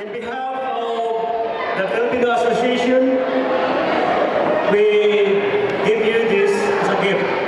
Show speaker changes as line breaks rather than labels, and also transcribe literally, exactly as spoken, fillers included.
In behalf of the Filipino Association, we give you this as a gift.